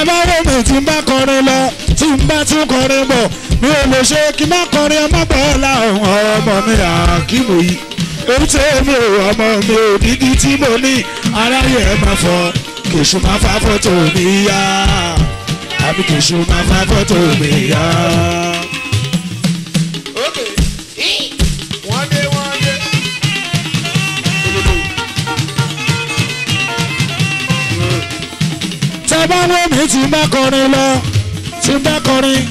tàbá wò mí tí n bá kọrin lọ tí n bá tún kọrin bọ̀ mi ò lè ṣe kí n má kọrin ọmọ gbọ́lá ọmọ mi àkímù yìí èyí tí mi ò ọmọ mi ò dídí tí mo ní aráyé ẹ máa fọ kèṣù máa fa fọ́tò mi yá àbí kèṣù máa fa fọ́tò mi yá. tàbá wò mí tí n bá kọrin lọ tí n bá kọrin.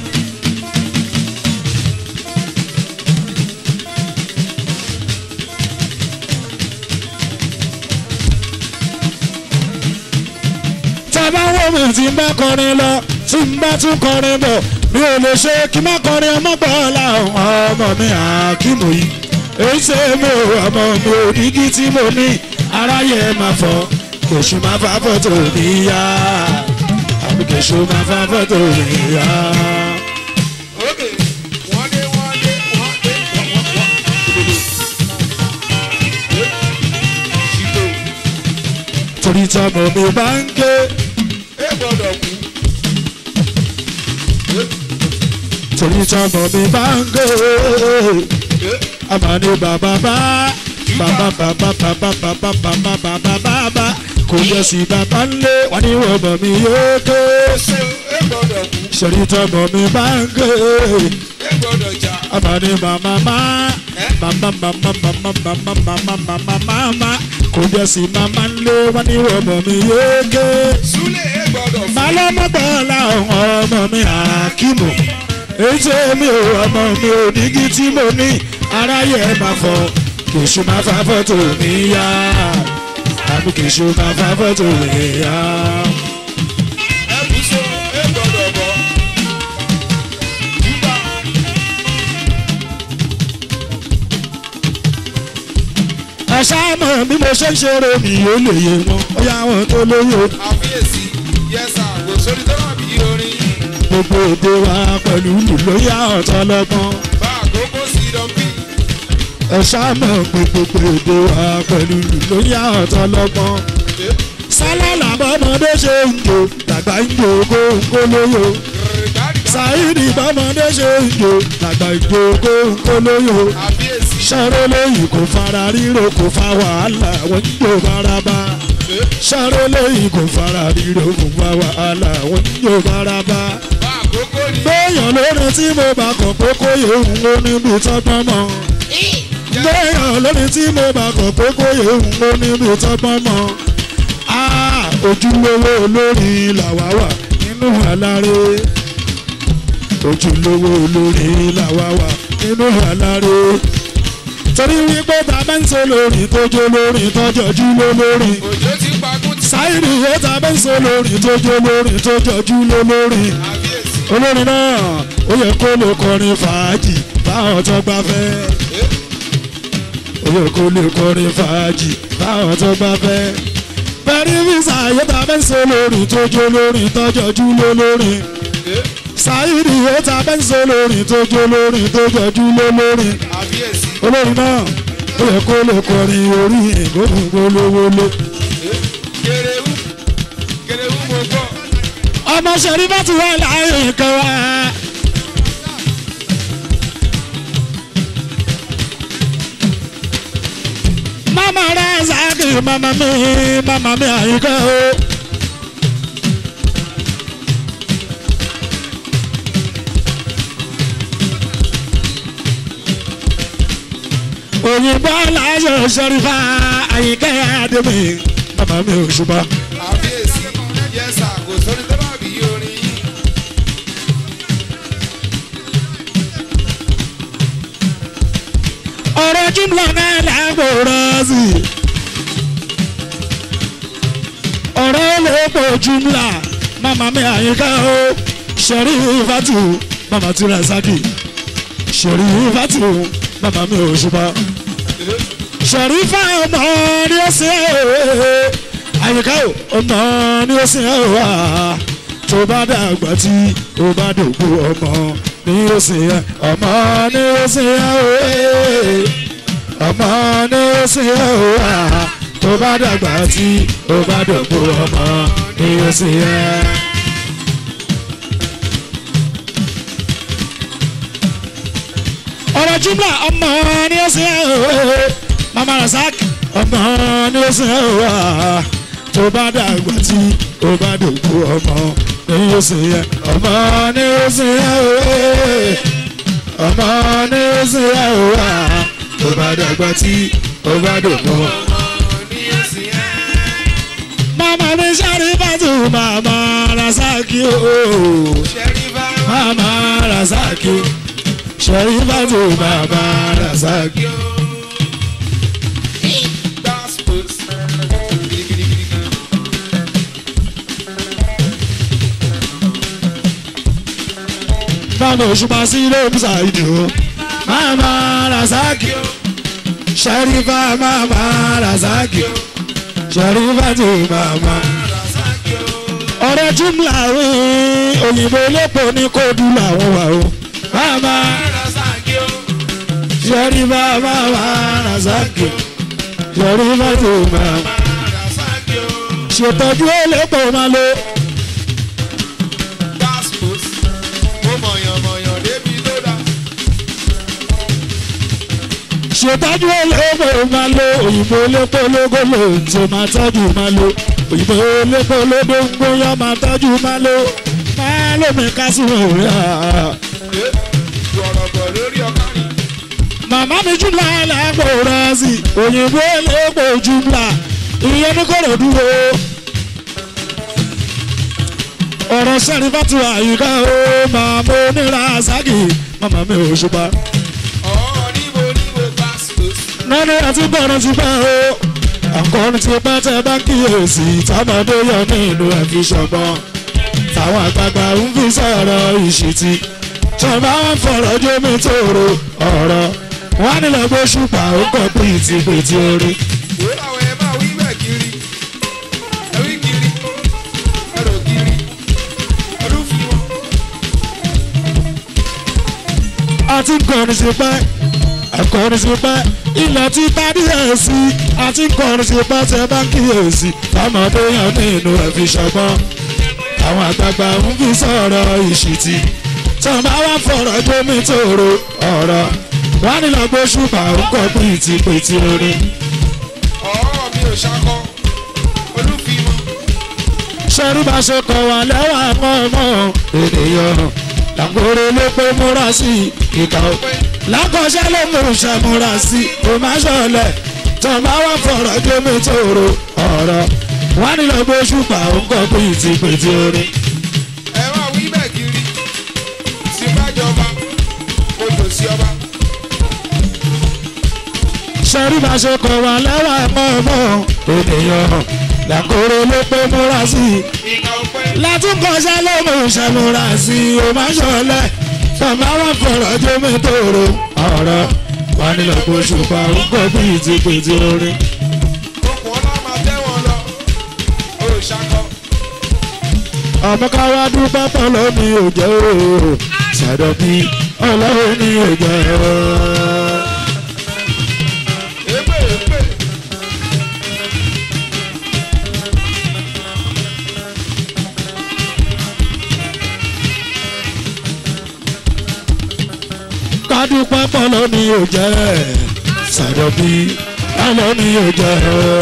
tàbá wò mí tí n bá kọrin lọ tí n bá tún kọrin bọ̀ mi ò lè ṣe kí n má kọrin ọmọ gbọ́lá ọmọ mi àkímù yìí èyí ṣe mi ò ọmọ mi ò dígí tí mo ní aráyé máa fọ kèṣù máa fa fọ́tò mi yá àbí kèṣù máa fa fọ́tò mi yá. torí tọmọ mi bá ń ké torí tọmọ mi bá ń ké àmà ní bàbá bá kò yẹ sí bàbá ńlé wọn ní wọ́n bọ̀ mí yóò ké torí tọmọ mi bá ń ké àmà ní bàbá kò jẹ́ sí màmá ńlé wọn ní ọmọ mi yéé balọ́mọgbọ́lá ọmọ mi àkímù ètò mi ò ọmọ mi ò dígí tí mo ní aráyé ẹ máa fọ kèṣù máa fa fọ́tò mi yá àbí kèṣù máa fa fọ́tò mi yá. àṣàmọ̀ bí mo ṣe ń ṣeré mi ò lè yé wọn ó yá wọn tó lóyè. àfiyèsí yẹsà kò sórí tó rà bí orin. gbogbo èdè wa pẹ̀lú ìlú ló yá ọ̀tọ̀ lọ́gbọ́n. bá àkókò sí dọ́bí. àṣàmọ̀ gbogbo èdè wa pẹ̀lú ìlú ló yá ọ̀tọ̀ lọ́gbọ́n. sálálà bọ́mọdé ṣe ń jò làgbà ń jò kó lóyè. Saidi bọ́mọdé ṣe ń jò làgbà ń jò kó lóyè. àfiyèsí. sọ̀rọ̀ lóyìn kò fara ríro kò fa wàhálà wọ́n ń jò baraba. sọ̀rọ̀ lóyìn kò fara ríro kò fa wàhálà wọ́n ń jò baraba. bá àkókò ní. gbẹ̀yàn lórí tí mo bá kàn pé kó yẹ òun ó níbi tọ́gbọ́n mọ́. gbẹ̀yàn lórí tí mo bá kàn pé kó yẹ òun ó níbi tọ́gbọ́n mọ́. ojúlówó olórí làwa wà nínú àlàré. ojúlówó olórí làwa wà nínú àlàré. torí wípé bàbá ń sọ lórí tójó lórí tọ́jọ́jú lórí. òjò ti pagún ti. Saidi yóò tàbí ń sọ lórí tójó lórí tọ́jọ́jú lórí. àfiyèsí. olórin náà ó yẹ kó lè kọrin fàájì báwọn tó gbà fẹ́. ó yẹ kó lè kọrin fàájì báwọn tó gbà fẹ́. pẹ̀lú visa yóò tàbí ń sọ lórí tójó lórí tọ́jọ́jú lórí. Saidi yóò tàbí ń sọ lórí tójó lórí tọ́jọ́jú lórí. àfiyèsí. olórin náà ó yẹ kó lè kọrin orí ìgbóhùn gbólówóló. kèrèwú mo gbọ́. ọmọ ṣẹ̀rí bá ti wá láàyè kan wá. mama rẹ̀ ṣáàkì mama mi àyíká o. òyìnbó aláṣọ ṣẹ̀rífà àyíká àdèmí mama mi ò ṣùgbọ́n. àfiyèsí yẹsà kò sórí tó rà bí orin. ọ̀rọ̀ jùmọ̀ náà lágbòrán sí i. ọ̀rọ̀ olóòpọ̀ jùmọ̀ mama mi àyíká o. Ṣẹ̀rífàtù mama ti Rasaki. Ṣẹ̀rífàtù mama mi ò ṣùgbọ́n. Ṣẹ̀rífà ọmọ ni ó ṣe é. àyíká o ọmọ ni ó ṣe é wá. tó bá dàgbà tí ó bá dògbò ọmọ ni ó ṣe é. ọmọ ni ó ṣe é. ọmọ ni ó ṣe é wá. tó bá dàgbà tí ó bá dògbò ọmọ ni ó ṣe é. ọ̀rọ̀ jùmọ̀ ọmọ ni ó sì ẹ̀ ọ́ mama Razak ọmọ ni ó sì ẹ̀ ọ́ tó bá dàgbà tí ó bá dògbò ọmọ ni ó sì ẹ̀ ọmọ ni ó sì ẹ̀ ọ́ ọmọ ni ó sì ẹ̀ ọ́ tó bá dàgbà tí ó bá dògbò ọmọ ni ó sì ẹ̀. Mama mi Sharifatu mama Razak ooo. Mama Razak Sharifatu mama Razak. Mama Òṣùpá sí lóòmù ṣàìdì o. Mama Razak Sharifa mama Razak Sharifatu mama. Ọ̀rẹ́ jùmlà wí òyìnbó lépo ní kóòdù làwọn wà o. Mama Sharifa mama Razak Sharifatu mama. Ṣètọ́jú lépo máa lo. Ṣètọ́jú lépo máa lo òyìnbó lépo lógolo tí o máa tọ́jú máa lo. Òyìnbó lépo lódóńgbó yọ máa tọ́jú máa lo. Máa lómi kásìmọ̀ òwe à. Màmá mi jùmlà lágbo rẹ́sì òyìnbó lépo jùmlà ìyẹn ní kòrò dúró. Ọ̀rọ̀ Sharifatu àyíká o màmá ní Razak màmá mi Òṣùpá. Nọ́ni àti bọ̀rọ̀ ti pẹ́ o. Àkọ́ni ti pẹ́ tẹ́ bá kíyèsí tábàdé yọ nínú ẹ̀fí ṣọ̀gbọ́n. Táwọn àgbààgbà ń fi sọ̀rọ̀ ìṣìtì. Ṣọba wọn fọ̀rọ̀ jómi tòrò ọ̀rọ̀. Wọ́n á nílò gbóṣùpá ó kọ́ pìtìpìtì orí. Àti kọ́ni ti pẹ́. Akọrin sí pẹ́ ilẹ̀ tí tádì ẹ̀ sí àti kọrin sí pẹ́ tẹ́ bá kíyèsí ọmọdé yàn nínú ẹ̀ fi ṣọgbọ́n. Àwọn àgbààgbà ń fi sọ̀rọ̀ ìṣìtì tó bá wá fọ̀rọ̀ jómi tòrò ọ̀rọ̀ wá nílò gbóṣùpá ń kọ́ pìtìpìtì orin. ọ̀rọ̀ mi ò ṣakọ olúfimọ́. Ṣẹ́rí bá ṣe kọ̀ wá lẹ́wà mọ́ ènìyàn làkúrò ló pé múra sí ìkà òpin. Lákọ̀ọ́ṣẹ́ ló mú ṣàmúra sí kò má ṣọlẹ̀ tó bá wá fọ̀rọ̀ jómi tòrò ọ̀rọ̀ wá nílò gbóṣùpá ń kọ́ pìtìpìtì orin. ẹ wá wí bẹ́ẹ̀ kiri sí bájọba ojú sí ọba. Ṣẹ́rí bá ṣe kọ̀ wá lẹ́wà mọ́ ènìyàn làkúrò ló pé múra sí látúnkọ̀ọ́ṣẹ́ ló mú ṣàmúra sí kò má ṣọlẹ̀ tọ́mọ wọn fọ̀rọ̀ jómi tòrò ọ̀rọ̀ wà nílò gbóṣùpá ń kọ́ pìtìpìtì orin. okùn ọlá máa tẹ́wọ̀n lọ olùṣàkọ. Ọmọ ká wá dúpẹ́ pọ̀ lómi òjò ṣàdọ̀ bí ọlọ́run ní òjò. Dúpẹ́ pọ̀ lónìí yóò jẹ́ ṣàdọ̀bí lónìí yóò jẹ́.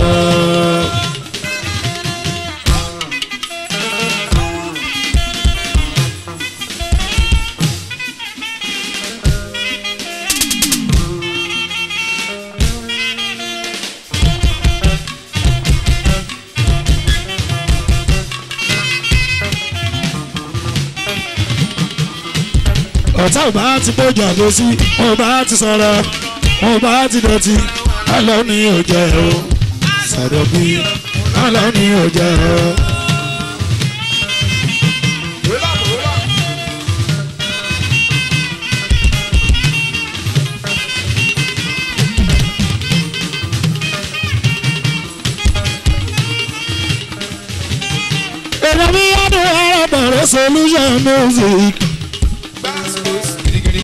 Ọ̀tá ò bá ti péjọ àgbo sí, ò bá ti sọ̀rọ̀, ò bá ti dọ̀tí, àlọ́ ni ò jẹ́ o, ṣàdọ̀bí, àlọ́ ni ò jẹ́ o. Èmi yá ni ọ̀rọ̀ bẹ̀rẹ̀ solution music.